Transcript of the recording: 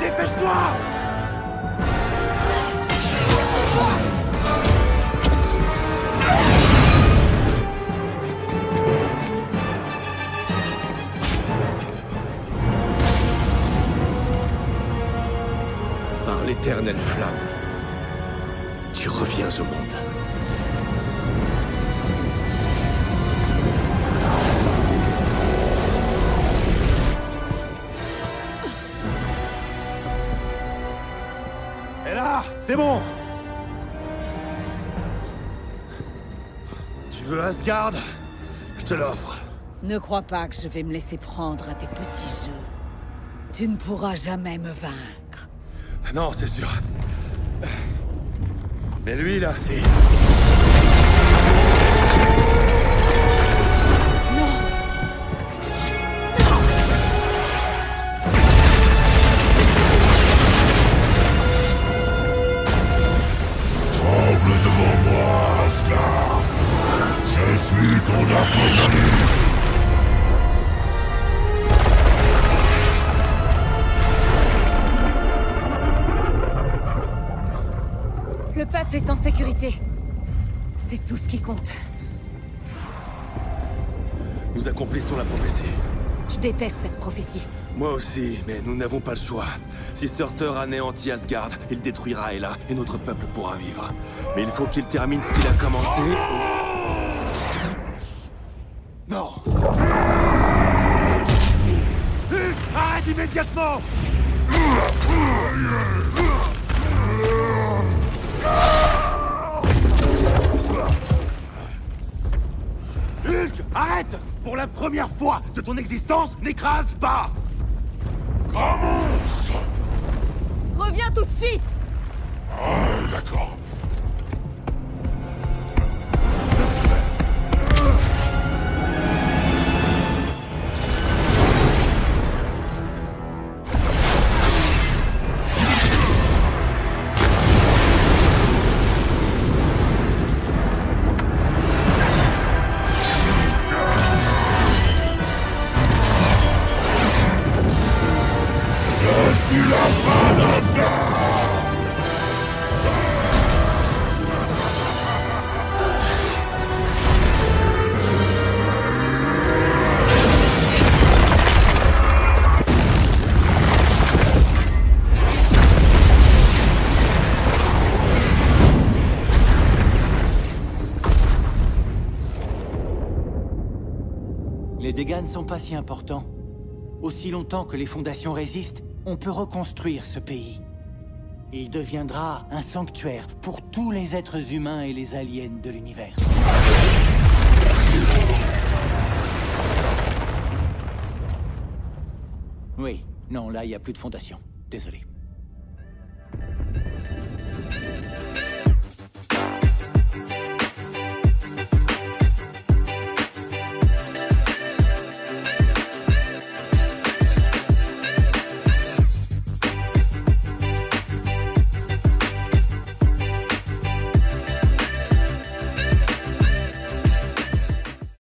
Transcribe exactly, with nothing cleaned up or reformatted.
Dépêche-toi! Par l'éternelle flamme, tu reviens au monde. Et là, c'est bon! Tu veux Asgard? Je te l'offre. Ne crois pas que je vais me laisser prendre à tes petits jeux. Tu ne pourras jamais me vaincre. Non, c'est sûr. Mais lui, là, c'est... Tremble devant moi, Asgard. Je suis ton apocalypse. Le peuple est en sécurité. C'est tout ce qui compte. Nous accomplissons la prophétie. Je déteste cette prophétie. Moi aussi, mais nous n'avons pas le choix. Si Surtur anéantit Asgard, il détruira Hela et notre peuple pourra vivre. Mais il faut qu'il termine ce qu'il a commencé. Non! Hulk, arrête immédiatement! Hulk, arrête! Pour la première fois de ton existence, n'écrase pas! Un monstre! Reviens tout de suite! Ah, d'accord. Je suis la fin d'Asgard! Les dégâts ne sont pas si importants. Aussi longtemps que les fondations résistent, on peut reconstruire ce pays. Il deviendra un sanctuaire pour tous les êtres humains et les aliens de l'univers. Oui, non, là, il n'y a plus de fondation. Désolé.